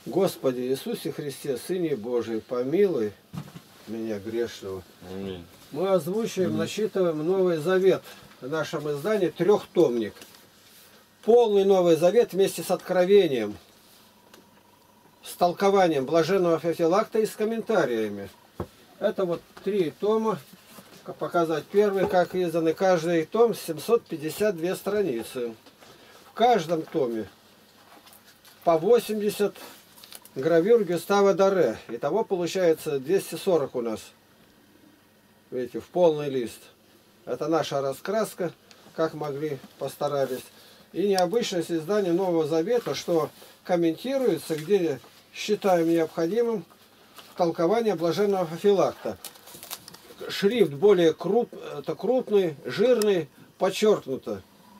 Господи Иисусе Христе, Сыне Божий, помилуй меня грешного. Аминь. Мы озвучиваем, насчитываем Новый Завет в нашем издании, трехтомник. Полный Новый Завет вместе с Откровением, с толкованием Блаженного Феофилакта и с комментариями. Это вот 3 тома. Показать первый, как изданы. Каждый том 752 страницы. В каждом томе по 80 гравюр Гюстава Доре. Итого получается 240 у нас. Видите, в полный лист. Это наша раскраска, как могли, постарались. И необычность издания Нового Завета, что комментируется, где считаем необходимым толкование Блаженного Феофилакта. Шрифт более крупный, жирный, подчеркнуто.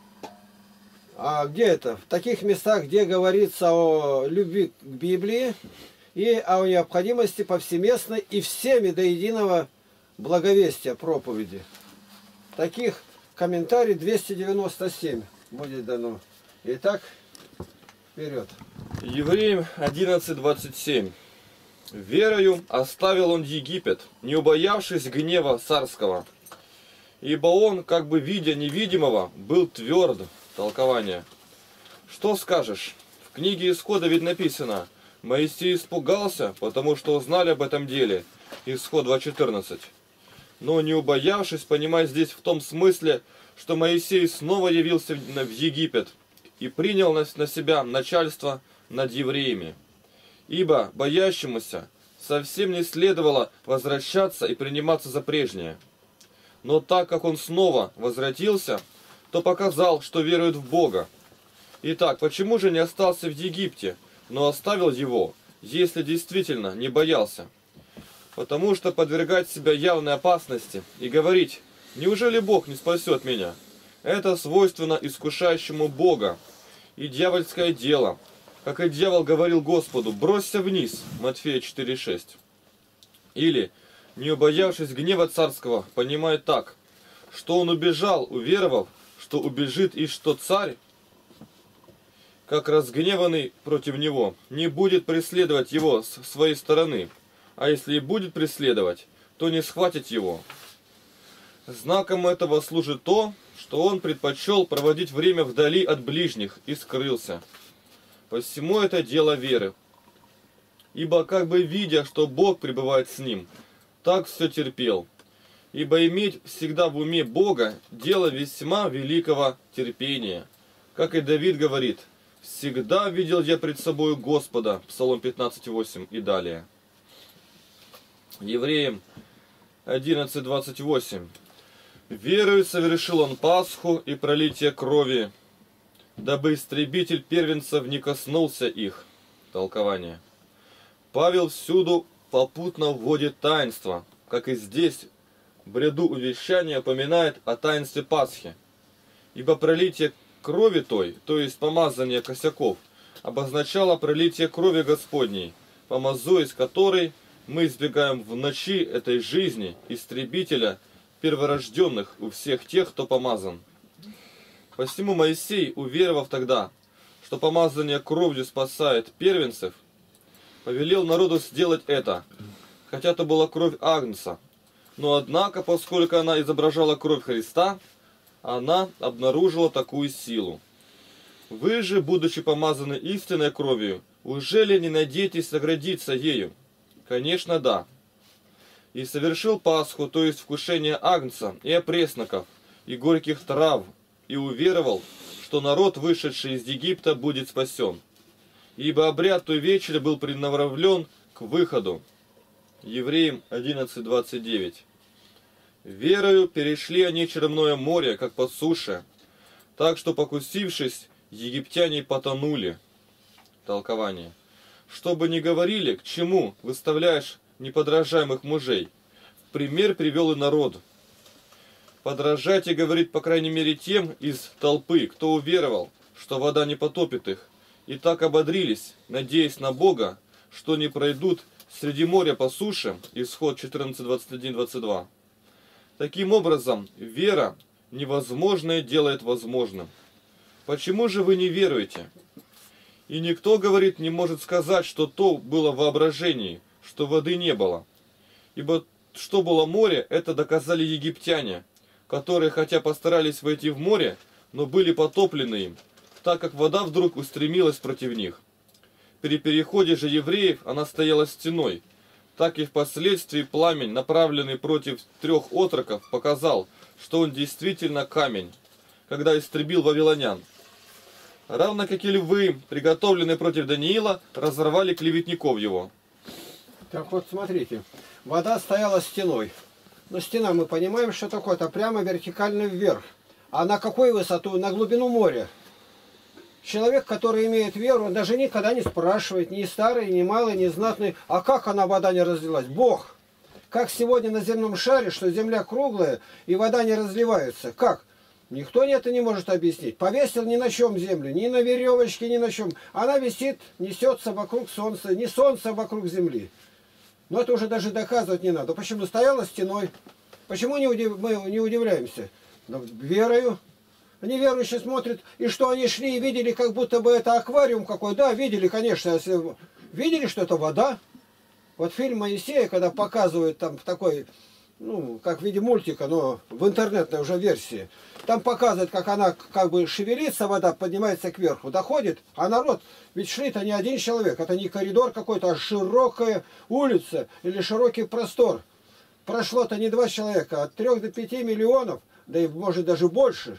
А где это? В таких местах, где говорится о любви к Библии и о необходимости повсеместной и всеми до единого благовестия проповеди. Таких комментариев 297 будет дано. Итак, вперед. Евреям 11:27. «Верою оставил он Египет, не убоявшись гнева царского, ибо он, как бы видя невидимого, был тверд». Толкование. Что скажешь? В книге Исхода ведь написано: Моисей испугался, потому что узнали об этом деле. Исход 2:14. Но не убоявшись, понимать здесь в том смысле, что Моисей снова явился в Египет и принял на себя начальство над евреями. Ибо боящемуся совсем не следовало возвращаться и приниматься за прежнее. Но так как он снова возвратился, то показал, что верует в Бога. Итак, почему же не остался в Египте, но оставил его, если действительно не боялся? Потому что подвергать себя явной опасности и говорить: «Неужели Бог не спасет меня?» Это свойственно искушающему Бога и дьявольское дело. Как и дьявол говорил Господу: «Бросься вниз» Матфея 4:6. Или, не убоявшись гнева царского, понимает так, что он убежал, уверовав, что убежит и что царь, как разгневанный против него, не будет преследовать его с своей стороны, а если и будет преследовать, то не схватит его. Знаком этого служит то, что он предпочел проводить время вдали от ближних и скрылся. Посему это дело веры. Ибо как бы видя, что Бог пребывает с ним, так все терпел. Ибо иметь всегда в уме Бога – дело весьма великого терпения. Как и Давид говорит: «Всегда видел я пред собою Господа» Псалом 15:8 и далее. Евреям 11:28. «Верою совершил он Пасху и пролитие крови, дабы истребитель первенцев не коснулся их». Толкование. Павел всюду попутно вводит таинство, как и здесь в ряду увещания упоминает о таинстве Пасхи. Ибо пролитие крови той, то есть помазание косяков, обозначало пролитие крови Господней, помазуясь которой мы избегаем в ночи этой жизни истребителя перворожденных у всех тех, кто помазан. Посему Моисей, уверовав тогда, что помазание кровью спасает первенцев, повелел народу сделать это, хотя это была кровь Агнца. Но однако, поскольку она изображала кровь Христа, она обнаружила такую силу. Вы же, будучи помазаны истинной кровью, уже ли не надеетесь соградиться ею? Конечно, да. И совершил Пасху, то есть вкушение Агнца и опресноков, и горьких трав, и уверовал, что народ, вышедший из Египта, будет спасен. Ибо обряд той вечери был приноравлен к выходу. Евреям 11:29. Верою перешли они Черное море, как по суше, так что, покусившись, египтяне потонули. Толкование. Что бы ни говорили, к чему выставляешь неподражаемых мужей, в пример привел и народ. Подражайте, говорит, по крайней мере, тем из толпы, кто уверовал, что вода не потопит их, и так ободрились, надеясь на Бога, что не пройдут среди моря по суше. Исход 14:21-22. Таким образом, вера невозможное делает возможным. Почему же вы не веруете? И никто, говорит, не может сказать, что то было в воображении, что воды не было. Ибо что было море, это доказали египтяне, которые, хотя постарались войти в море, но были потоплены им, так как вода вдруг устремилась против них. При переходе же евреев она стояла стеной. Так и впоследствии пламень, направленный против 3 отроков, показал, что он действительно камень, когда истребил вавилонян. Равно как и львы, приготовленные против Даниила, разорвали клеветников его. Так вот, смотрите, вода стояла стеной. Но стена, мы понимаем, что такое, это прямо вертикально вверх. А на какую высоту? На глубину моря. Человек, который имеет веру, он даже никогда не спрашивает, ни старый, ни малый, ни знатный, а как она, вода, не разлилась? Бог. Как сегодня на земном шаре, что земля круглая и вода не разливается. Как? Никто это не может объяснить. Повесил ни на чем землю, ни на веревочке, ни на чем. Она висит, несется вокруг солнца, не солнце вокруг земли. Но это уже даже доказывать не надо. Почему стояла стеной? Почему мы не удивляемся? Верою. Неверующие смотрят, и что они шли и видели, как будто бы это аквариум какой. Да, видели, конечно. Видели, что это вода. Вот фильм Моисея, когда показывают там в такой, ну, как в виде мультика, но в интернетной уже версии, там показывают, как она как бы шевелится, вода поднимается кверху, доходит, а народ, ведь шли-то не один человек, это не коридор какой-то, а широкая улица или широкий простор. Прошло-то не 2 человека, от 3 до 5 миллионов, да и может даже больше.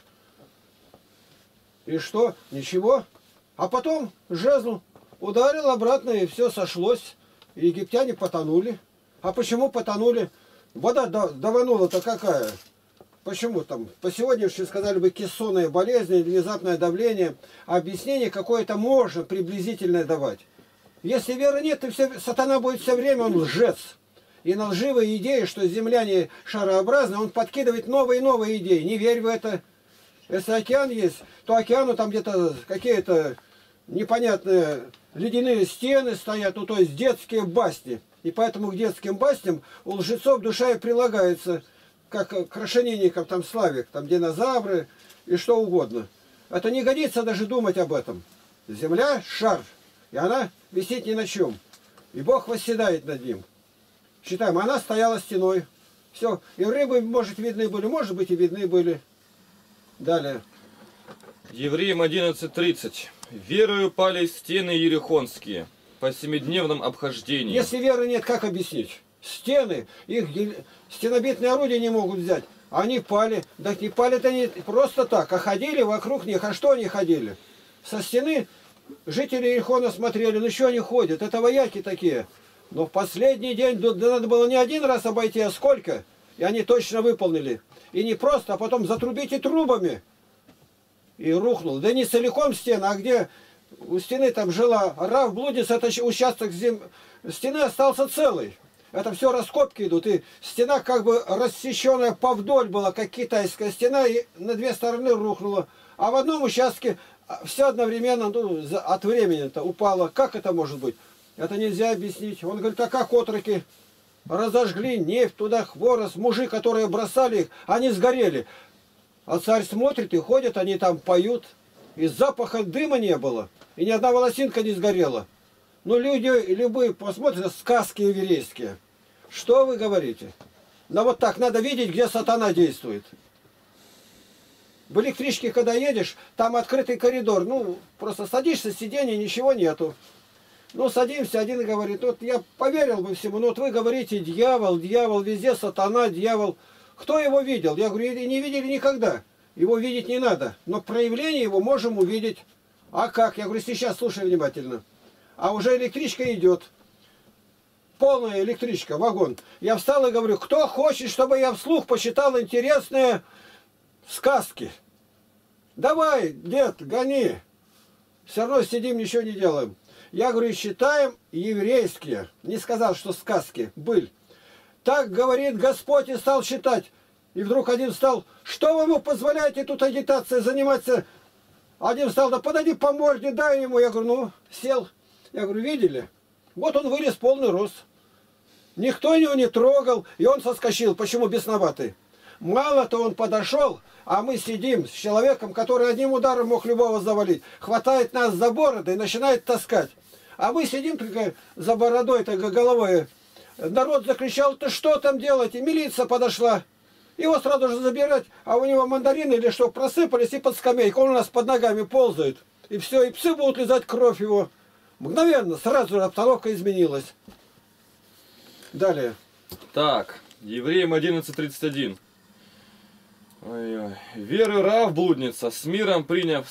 И что? Ничего. А потом жезл ударил обратно, и все сошлось. И египтяне потонули. А почему потонули? Вода даванула-то какая? Почему там? По сегодняшнему сказали бы кессонная болезнь, внезапное давление. Объяснение какое-то можно приблизительное давать. Если веры нет, то сатана будет все время, он лжец. И на лживые идеи, что земляне шарообразные, он подкидывает новые и новые идеи. Не верь в это. Если океан есть, то океану там где-то какие-то непонятные ледяные стены стоят, ну то есть детские басни. И поэтому к детским басням у лжецов душа и прилагается, как к расшененникам, там славик, там динозавры и что угодно. Это не годится даже думать об этом. Земля – шар, и она висит ни на чем. И Бог восседает над ним. Считаем, она стояла стеной. Все. И рыбы, может, видны были, может быть, и видны были. Далее. Евреям 11:30. Верою пали стены ерихонские по 7-дневном обхождении. Если веры нет, как объяснить? Стены, их стенобитные орудия не могут взять. Они пали. Да не пали-то не просто так, а ходили вокруг них. А что они ходили? Со стены жители Ерихона смотрели, ну что они ходят? Это вояки такие. Но в последний день надо было не 1 раз обойти, а сколько? И они точно выполнили. И не просто, а потом затрубите трубами. И рухнул. Да не целиком стена, а где у стены там жила Рав Блудис, это участок стены остался целый. Это все раскопки идут. И стена как бы рассеченная повдоль была, как китайская стена, и на 2 стороны рухнула. А в одном участке все одновременно, ну, от времени-то упало. Как это может быть? Это нельзя объяснить. Он говорит, а как отроки разожгли нефть, туда хворост, мужи, которые бросали их, они сгорели. А царь смотрит и ходит, они там поют. И запаха дыма не было. И ни одна волосинка не сгорела. Но люди любые посмотрят сказки еврейские. Что вы говорите? Да вот так, надо видеть, где сатана действует. В электричке, когда едешь, там открытый коридор. Ну, просто садишься, сиденья, ничего нету. Ну, садимся, один говорит, вот я поверил бы всему, но вот вы говорите, дьявол, дьявол, везде сатана, дьявол. Кто его видел? Я говорю, не видели никогда. Его видеть не надо. Но проявление его можем увидеть. А как? Я говорю, сейчас слушай внимательно. А уже электричка идет. Полная электричка, вагон. Я встал и говорю, кто хочет, чтобы я вслух почитал интересные сказки? Давай, дед, гони. Все равно сидим, ничего не делаем. Я говорю, читаем еврейские. Не сказал, что сказки. Быль. Так говорит Господь, и стал читать. И вдруг один встал, что вы ему позволяете тут агитацией заниматься? Один встал, да подойди по морде, дай ему. Я говорю, ну, сел. Я говорю, видели? Вот он вылез полный рост. Никто его не трогал, и он соскочил. Почему бесноватый? Мало-то он подошел, а мы сидим с человеком, который одним ударом мог любого завалить. Хватает нас за бороды и начинает таскать. А мы сидим только за бородой-то головой. Народ закричал: ты что там делаете? Милиция подошла. Его сразу же забирать, а у него мандарины или что просыпались и под скамейку. Он у нас под ногами ползает. И все, и псы будут лизать кровь его. Мгновенно, сразу же обстановка изменилась. Далее. Так, Евреям 11:31. Ой-ой. Веру Раав блудница, с миром приняв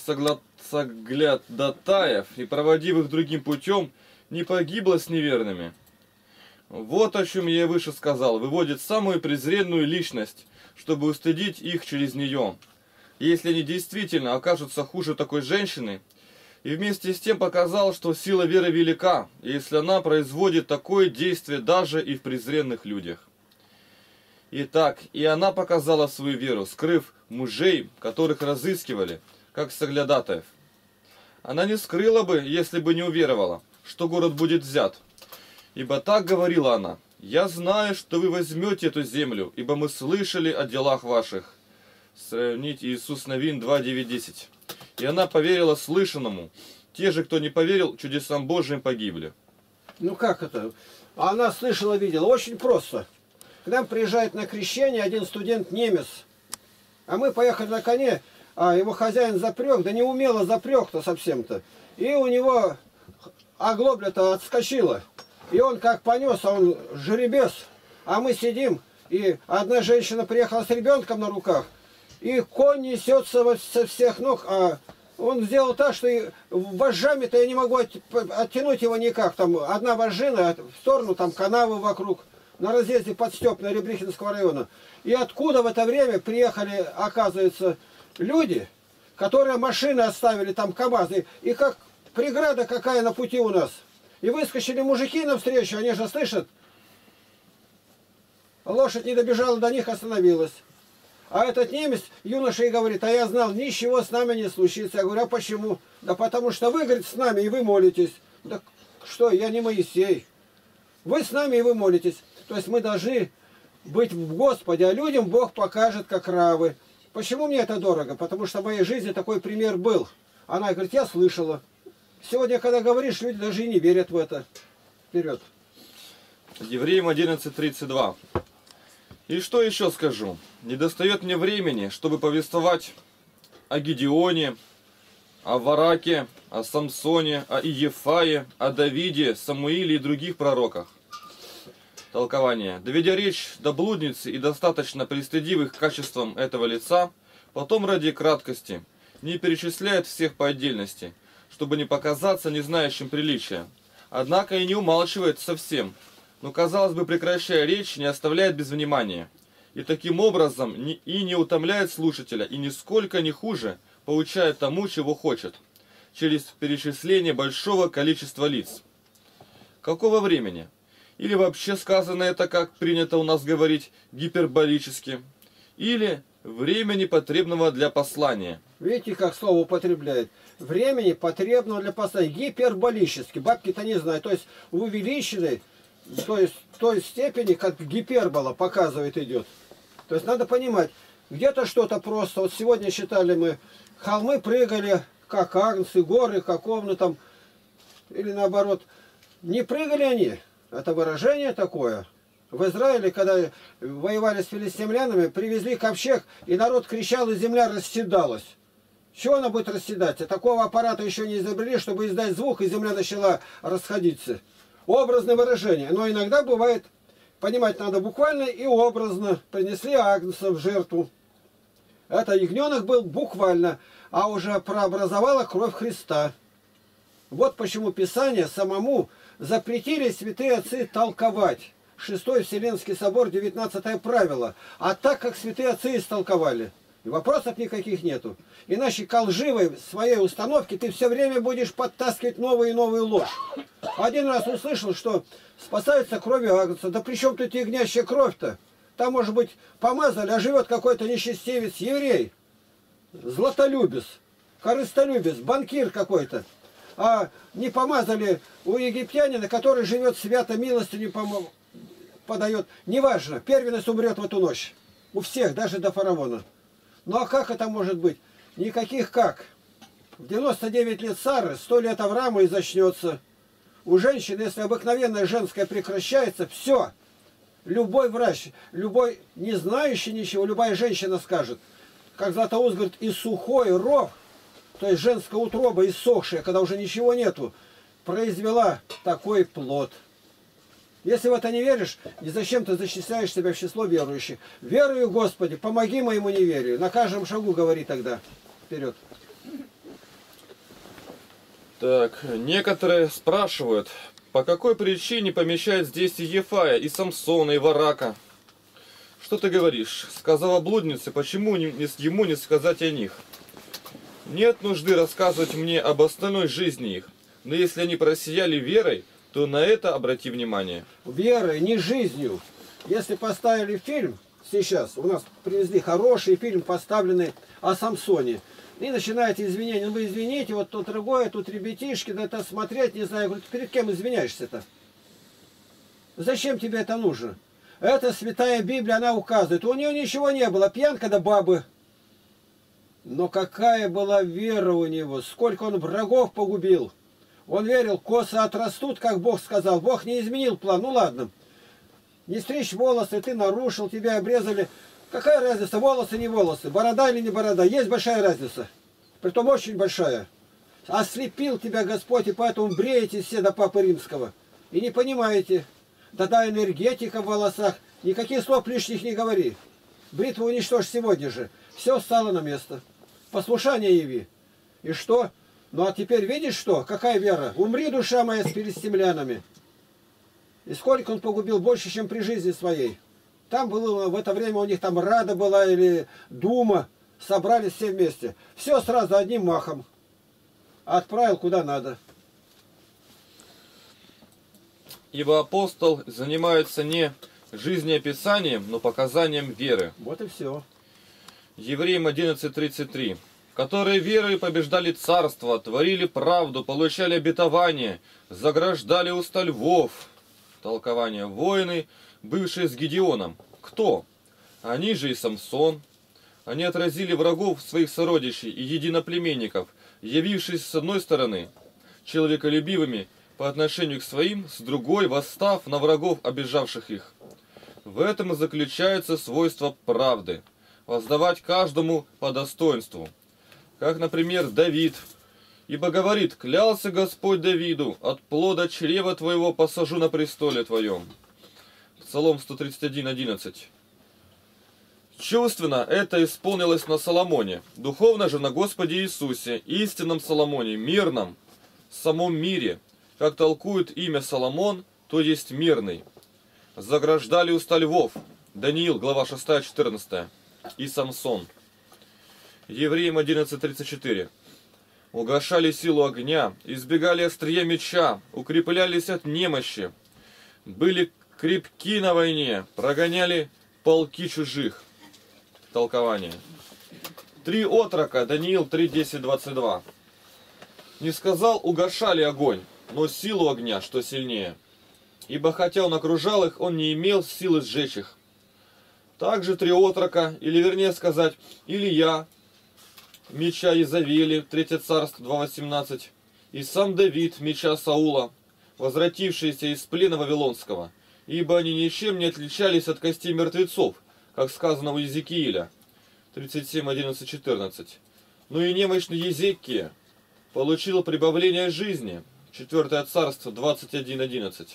соглядатаев и проводив их другим путем, не погибла с неверными. Вот о чем я и выше сказал. Выводит самую презренную личность, чтобы устыдить их через нее. Если они действительно окажутся хуже такой женщины, и вместе с тем показал, что сила веры велика, если она производит такое действие даже и в презренных людях. Итак, и она показала свою веру, скрыв мужей, которых разыскивали, как соглядатаев. Она не скрыла бы, если бы не уверовала, что город будет взят. Ибо так говорила она: «Я знаю, что вы возьмете эту землю, ибо мы слышали о делах ваших». Сравнить Иисус Навин 2:9-10. И она поверила слышанному. Те же, кто не поверил, чудесам Божьим погибли. Ну как это? Она слышала, видела. Очень просто. К нам приезжает на крещение один студент-немец. А мы поехали на коне, а его хозяин запрек, да не умело запрек-то совсем-то. И у него оглобля-то отскочила. И он как понес, а он жеребец. А мы сидим, и одна женщина приехала с ребенком на руках, и конь несется со всех ног, а он сделал так, что и вожжами-то я не могу оттянуть его никак. Там одна вожжина, в сторону там канавы вокруг, на разъезде под Степной Ребрихинского района. И откуда в это время приехали, оказывается, люди, которые машины оставили, там КамАЗы, и как преграда какая на пути у нас. И выскочили мужики навстречу, они же слышат. Лошадь не добежала до них, остановилась. А этот немец, юноша, и говорит: а я знал, ничего с нами не случится. Я говорю: а почему? Да потому что вы, говорит, с нами, и вы молитесь. Да что, я не Моисей. Вы с нами, и вы молитесь. То есть мы должны быть в Господе, а людям Бог покажет, как равы. Почему мне это дорого? Потому что в моей жизни такой пример был. Она говорит: я слышала. Сегодня, когда говоришь, люди даже и не верят в это. Вперед. Евреям 11:32. И что еще скажу? Не достает мне времени, чтобы повествовать о Гедеоне, о Вараке, о Самсоне, о Иефае, о Давиде, Самуиле и других пророках. Толкование. Доведя речь до блудницы и достаточно пристыдив их качеством этого лица, потом ради краткости не перечисляет всех по отдельности, чтобы не показаться не знающим приличия. Однако и не умалчивает совсем, но, казалось бы, прекращая речь, не оставляет без внимания. И таким образом и не утомляет слушателя, и нисколько не хуже поучает тому, чего хочет, через перечисление большого количества лиц. Какого времени? Или вообще сказано это, как принято у нас говорить, гиперболически? Или времени, потребного для послания? Видите, как слово употребляет? Времени, потребного для послания. Гиперболически. Бабки-то не знают. То есть увеличенной, то есть той степени, как гипербола показывает, идет. То есть надо понимать, где-то что-то просто. Вот сегодня считали мы, холмы прыгали, как агнцы, горы, как овны там, или наоборот. Не прыгали они. Это выражение такое. В Израиле, когда воевали с филистимлянами, привезли ковчег, и народ кричал, и земля расседалась. Чего она будет расседаться? Такого аппарата еще не изобрели, чтобы издать звук, и земля начала расходиться. Образное выражение. Но иногда бывает, понимать надо буквально и образно. Принесли агнца в жертву. Это ягненок был буквально, а уже прообразовала кровь Христа. Вот почему Писание самому запретили святые отцы толковать. 6-й Вселенский собор, 19 правило. А так как святые отцы истолковали, и вопросов никаких нету. Иначе к лживой своей установке ты все время будешь подтаскивать новую и новую ложь. Один раз услышал, что спасается кровью агнца. Да при чем тут ягнящая кровь-то? Там, может быть, помазали, а живет какой-то нечестивец, еврей. Златолюбец, корыстолюбец, банкир какой-то. А не помазали у египтянина, который живет свято, милостью не подает. Неважно, первенец умрет в эту ночь. У всех, даже до фараона. Ну а как это может быть? Никаких как. В 99 лет Сары, 100 лет Аврааму и начнется. У женщины, если обыкновенное женское прекращается, все. Любой врач, любой не знающий ничего, любая женщина скажет. Как Златоуст говорит, и сухой рог, то есть женская утроба иссохшая, когда уже ничего нету, произвела такой плод. Если в это не веришь, и зачем ты зачисляешь себя в число верующих? Верую, Господи, помоги моему неверию. На каждом шагу говори тогда. Вперед. Так, некоторые спрашивают, по какой причине помещают здесь и Ефая, и Самсона, и Варака? Что ты говоришь? Сказала блудница, почему ему не сказать о них? Нет нужды рассказывать мне об остальной жизни их, но если они просияли верой, то на это обрати внимание. Верой, не жизнью. Если поставили фильм, сейчас у нас привезли хороший фильм, поставленный о Самсоне, и начинаете извинения. Ну вы извините, вот тут другое, тут ребятишки, да это смотреть, не знаю. Говорит, перед кем извиняешься-то? Зачем тебе это нужно? Это святая Библия, она указывает. У нее ничего не было, пьянка да бабы. Но какая была вера у него, сколько он врагов погубил. Он верил, косы отрастут, как Бог сказал. Бог не изменил план. Ну ладно, не стричь волосы, ты нарушил, тебя обрезали. Какая разница, волосы, не волосы, борода или не борода? Есть большая разница. Притом очень большая. Ослепил тебя Господь, и поэтому бреете все до Папы Римского. И не понимаете. Тогда энергетика в волосах. Никаких слов лишних не говори. Бритву уничтожь сегодня же. Все стало на место. Послушание яви. И что? Ну а теперь видишь что? Какая вера? Умри, душа моя, с филистимлянами. И сколько он погубил? Больше, чем при жизни своей. Там было, в это время у них там Рада была или Дума. Собрались все вместе. Все сразу одним махом. Отправил куда надо. Ибо апостол занимается не жизнеописанием, но показанием веры. Вот и все. Евреям 11:33. Которые верой побеждали царство, творили правду, получали обетование, заграждали уста львов. Толкование. Воины, бывшие с Гедеоном. Кто? Они же и Самсон. Они отразили врагов своих сородичей и единоплеменников, явившись с одной стороны человеколюбивыми по отношению к своим, с другой восстав на врагов, обижавших их. В этом и заключается свойство правды. Воздавать каждому по достоинству. Как, например, Давид. Ибо говорит, клялся Господь Давиду, от плода чрева твоего посажу на престоле твоем. Псалом 131:11. Чувственно это исполнилось на Соломоне, духовно же на Господе Иисусе, истинном Соломоне, мирном, самом мире, как толкует имя Соломон, то есть мирный. Заграждали уста львов. Даниил, глава 6-14. И Самсон. Евреям 11:34. Угошали силу огня, избегали острия меча, укреплялись от немощи, были крепки на войне, прогоняли полки чужих. Толкование. 3 отрока, Даниил 3:10-22. Не сказал, угошали огонь, но силу огня, что сильнее. Ибо хотя он окружал их, он не имел силы сжечь их. Также 3 отрока, или вернее сказать, Илья, меча Изавели, 3 царство 2:18, и сам Давид, меча Саула, возвратившиеся из плена Вавилонского, ибо они ничем не отличались от костей мертвецов, как сказано у Иезекииля, 37:11-14. Но и немощный Езекия получил прибавление жизни, 4 царство 21:11.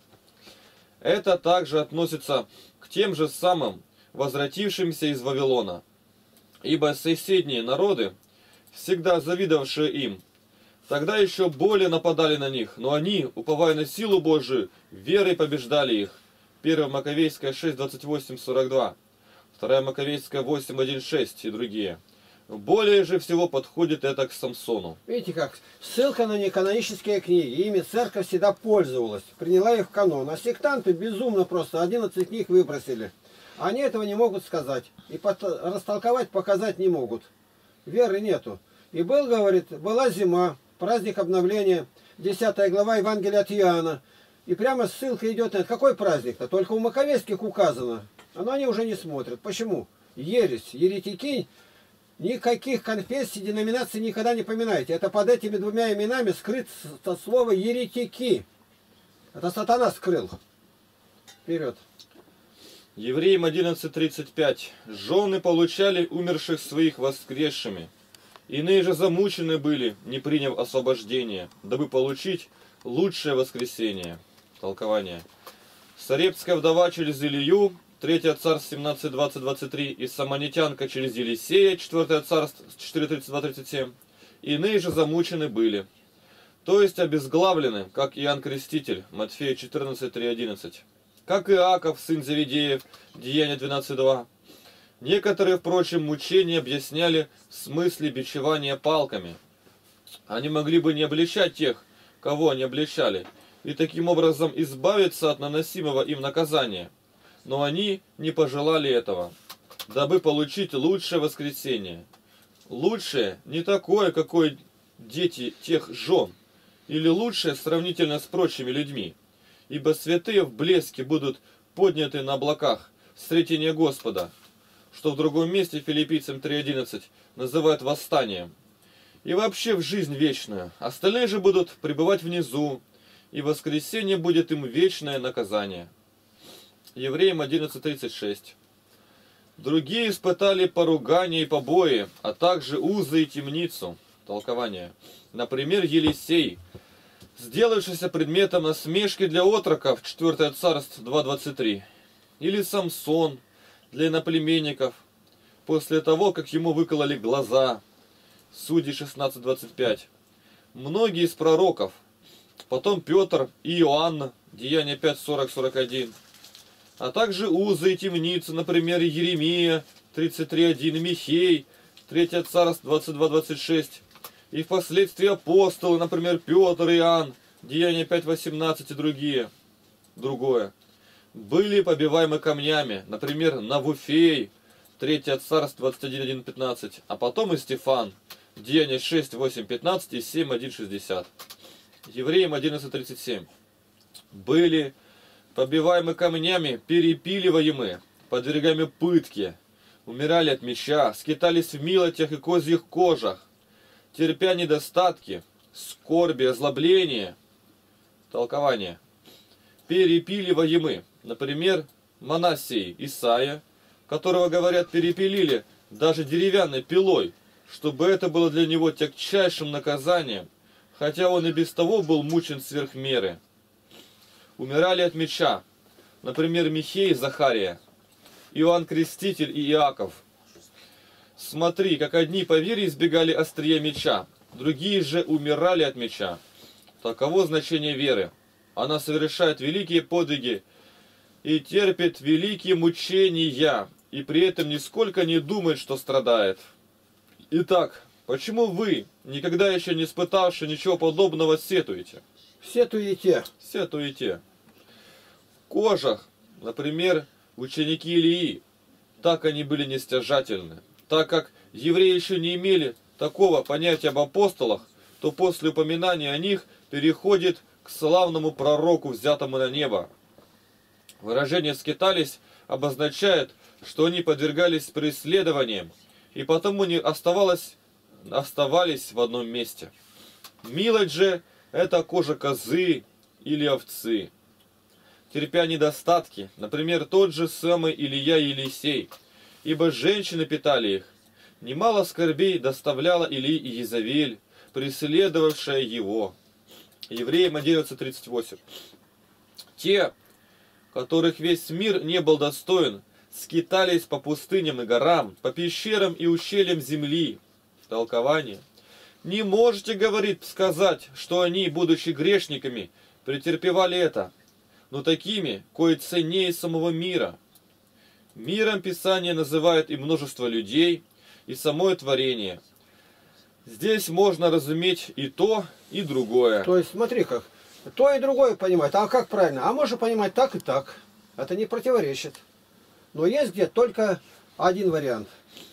Это также относится к тем же самым возвратившимся из Вавилона, ибо соседние народы, всегда завидовавшие им, тогда еще более нападали на них, но они, уповая на силу Божию, верой побеждали их. 1 Маковейская 6:28-42, 2 Маковейская 8:1-6 и другие. Более же всего подходит это к Самсону. Видите как? Ссылка на неканонические книги. Ими церковь всегда пользовалась. Приняла их в канон. А сектанты безумно просто 11 книг выбросили. Они этого не могут сказать. И растолковать, показать не могут. Веры нету. И был, говорит, была зима, праздник обновления, 10 глава Евангелия от Иоанна. И прямо ссылка идет на это. Какой праздник-то? Только у маковейских указано. Но они уже не смотрят. Почему? ересь, еретики, никаких конфессий, деноминаций никогда не поминайте. Это под этими двумя именами скрыто слово еретики. Это сатана скрыл. Вперед. Евреям 11:35. Жены получали умерших своих воскресшими. Иные же замучены были, не приняв освобождения, дабы получить лучшее воскресение. Толкование. Сарепская вдова через Илью, 3 Царств 17:20-23, и самонитянка через Елисея, 4 Царств 4:32-37. Иные же замучены были, то есть обезглавлены, как Иоанн Креститель, Матфея 14:3-11, как Иаков, сын Завидеев, Деяния 12:2. Некоторые, впрочем, мучения объясняли в смысле бичевания палками. Они могли бы не обличать тех, кого они обличали, и таким образом избавиться от наносимого им наказания. Но они не пожелали этого, дабы получить лучшее воскресение. Лучшее не такое, какое дети тех жен, или лучшее сравнительно с прочими людьми, ибо святые в блеске будут подняты на облаках с третьего Господа, что в другом месте Филиппийцам 3:11 называют восстанием, и вообще в жизнь вечную. Остальные же будут пребывать внизу, и воскресение будет им вечное наказание. Евреям 11:36. Другие испытали поругание и побои, а также узы и темницу. Толкование. Например, Елисей, сделавшийся предметом насмешки для отроков, 4 Царств 2:23. Или Самсон для иноплеменников, после того, как ему выкололи глаза. Судьи 16:25. Многие из пророков, потом Петр и Иоанн, Деяния 5:40-41. А также узы и темницы, например, Еремия 33:1, Михей, 3 Царств 22:26. И впоследствии апостолы, например, Петр и Иоанн, Деяния 5:18 и другие. Другое. Были побиваемы камнями, например, Навуфей, 3 Царств 21:1-15, а потом и Стефан, Деяния 6:8-15 и 7:1-60. Евреям 11:37. Были побиваемы камнями, перепиливаемы, подвергаемы пытке, умирали от меча, скитались в милотях и козьих кожах, терпя недостатки, скорби, озлобления. Толкование. Перепиливаемы. Например, Манассей Исаия, которого, говорят, перепилили даже деревянной пилой, чтобы это было для него тягчайшим наказанием, хотя он и без того был мучен сверх меры. Умирали от меча, например, Михей и Захария, Иоанн Креститель и Иаков. Смотри, как одни по вере избегали острия меча, другие же умирали от меча. Таково значение веры. Она совершает великие подвиги и терпит великие мучения, и при этом нисколько не думает, что страдает. Итак, почему вы, никогда еще не испытавши ничего подобного, сетуете? Сетуете. Сетуете. В кожах, например, ученики Илии, так они были нестяжательны. Так как евреи еще не имели такого понятия об апостолах, то после упоминания о них переходит к славному пророку, взятому на небо. Выражение «скитались» обозначает, что они подвергались преследованиям, и потому не оставались в одном месте. Милость же – это кожа козы или овцы. Терпя недостатки, например, тот же самый Илия и Елисей, ибо женщины питали их. Немало скорбей доставляла Илии и Езавель, преследовавшая его. Евреям 11:38. Те, которых весь мир не был достоин, скитались по пустыням и горам, по пещерам и ущельям земли. Толкование. Не можете, говорит, сказать, что они, будучи грешниками, претерпевали это, но такими, кое ценнее самого мира. Миром Писание называет и множество людей, и самое творение. Здесь можно разуметь и то, и другое. То есть, смотри как. То и другое понимать. А как правильно? А можно понимать так и так. Это не противоречит. Но есть где только один вариант.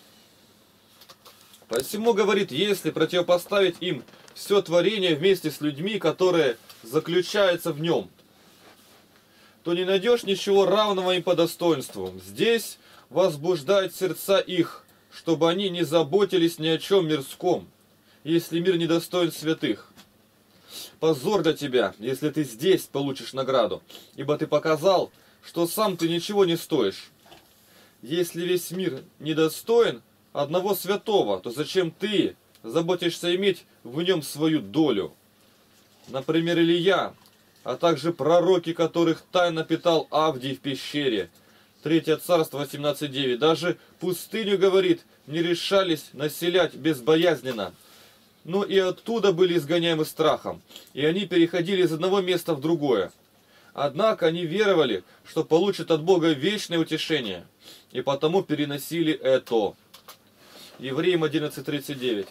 Посему, говорит, если противопоставить им все творение вместе с людьми, которые заключаются в нем, то не найдешь ничего равного им по достоинству. Здесь возбуждает сердца их, чтобы они не заботились ни о чем мирском, если мир недостоин святых. Позор для тебя, если ты здесь получишь награду, ибо ты показал, что сам ты ничего не стоишь. Если весь мир недостоин одного святого, то зачем ты заботишься иметь в нем свою долю? Например, Илья, а также пророки, которых тайно питал Авдий в пещере. 3 Царство 18:9. Даже пустыню, говорит, не решались населять безбоязненно. Но и оттуда были изгоняемы страхом, и они переходили из одного места в другое. Однако они веровали, что получат от Бога вечное утешение, и потому переносили это. Евреям 11:39.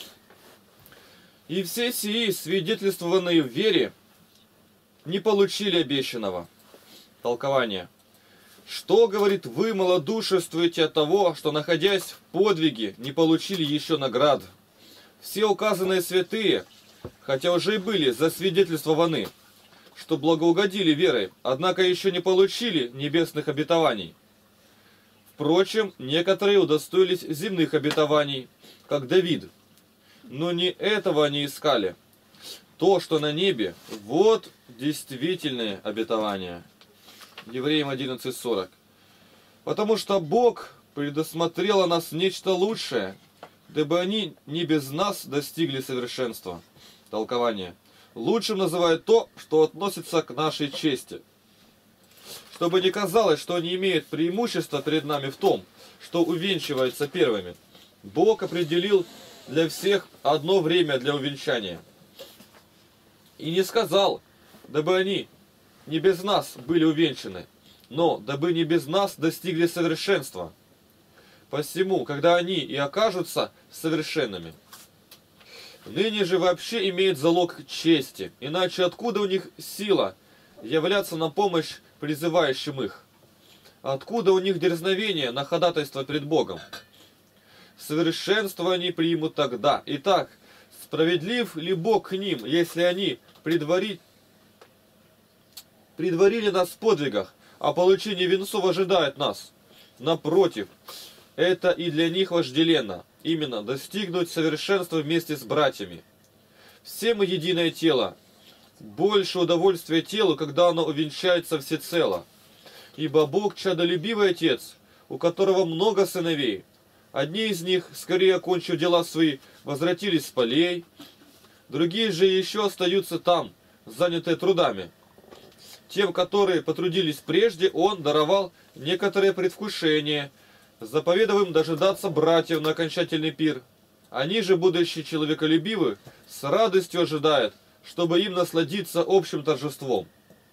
И все сии, свидетельствованные в вере, не получили обещанного. Толкование. Что, говорит, вы малодушествуете от того, что, находясь в подвиге, не получили еще наград? Все указанные святые, хотя уже и были засвидетельствованы, что благоугодили верой, однако еще не получили небесных обетований. Впрочем, некоторые удостоились земных обетований, как Давид. Но не этого они искали. То, что на небе, вот действительное обетование. Евреям 11:40. Потому что Бог предусмотрел о нас нечто лучшее, дабы они не без нас достигли совершенства. Толкование. Лучшим называют то, что относится к нашей чести. Чтобы не казалось, что они имеют преимущество перед нами в том, что увенчиваются первыми. Бог определил для всех одно время для увенчания. И не сказал, дабы они не без нас были увенчаны, но дабы не без нас достигли совершенства. Посему, когда они и окажутся совершенными, ныне же вообще имеют залог чести, иначе откуда у них сила являться на помощь призывающим их? Откуда у них дерзновение на ходатайство пред Богом? Совершенство они примут тогда. Итак, справедлив ли Бог к ним, если они предварили нас в подвигах, а получение венцов ожидает нас? Напротив, это и для них вожделенно, именно достигнуть совершенства вместе с братьями. Все мы единое тело. Больше удовольствия телу, когда оно увенчается всецело. Ибо Бог чадолюбивый Отец, у которого много сыновей. Одни из них, скорее окончив дела свои, возвратились с полей, другие же еще остаются там, занятые трудами. Тем, которые потрудились прежде, Он даровал некоторые предвкушения, заповедав им дожидаться братьев на окончательный пир. Они же, будучи человеколюбивы, с радостью ожидают, чтобы им насладиться общим торжеством.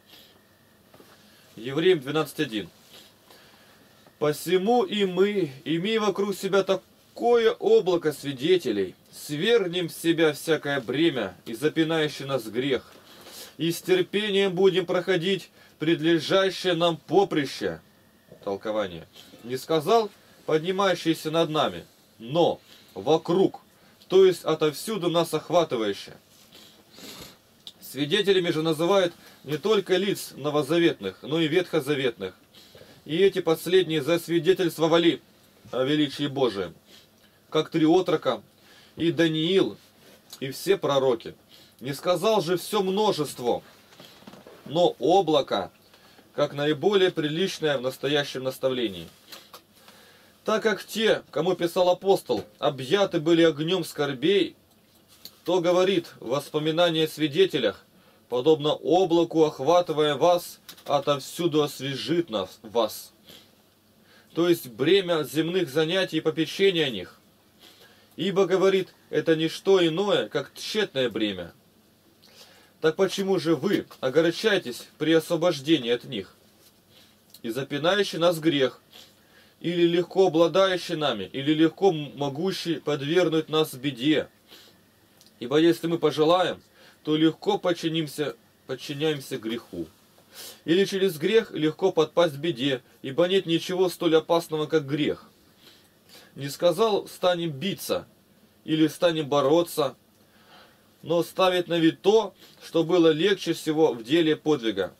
Евреям 12:1. Посему и мы, имея вокруг себя такое облако свидетелей, свергнем с себя всякое бремя и запинающий нас грех, и с терпением будем проходить предлежащее нам поприще. Толкование. Не сказал поднимающийся над нами, но вокруг, то есть отовсюду нас охватывающее. Свидетелями же называют не только лиц новозаветных, но и ветхозаветных. И эти последние засвидетельствовали о величии Божием, как 3 отрока, и Даниил, и все пророки. Не сказал же все множество, но облако, как наиболее приличное в настоящем наставлении. Так как те, кому писал апостол, объяты были огнем скорбей, то говорит в воспоминании о свидетелях, подобно облаку, охватывая вас, отовсюду освежит вас. То есть бремя земных занятий и попечения о них. Ибо, говорит, это не что иное, как тщетное бремя. Так почему же вы огорчаетесь при освобождении от них? И запинающий нас грех, или легко обладающий нами, или легко могущий подвергнуть нас беде. Ибо если мы пожелаем, то легко подчиняемся греху. Или через грех легко подпасть беде, ибо нет ничего столь опасного, как грех. Не сказал, станем биться, или станем бороться, но ставит на вид то, что было легче всего в деле подвига.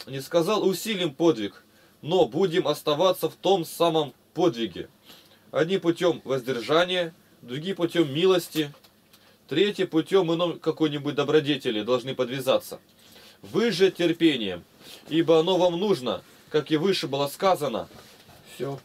не сказал усилим подвиг, но будем оставаться в том самом подвиге. Одни путем воздержания, другие путем милости, третий путем ином какой-нибудь добродетели должны подвязаться. Вы же терпением, ибо оно вам нужно, как и выше было сказано. Все.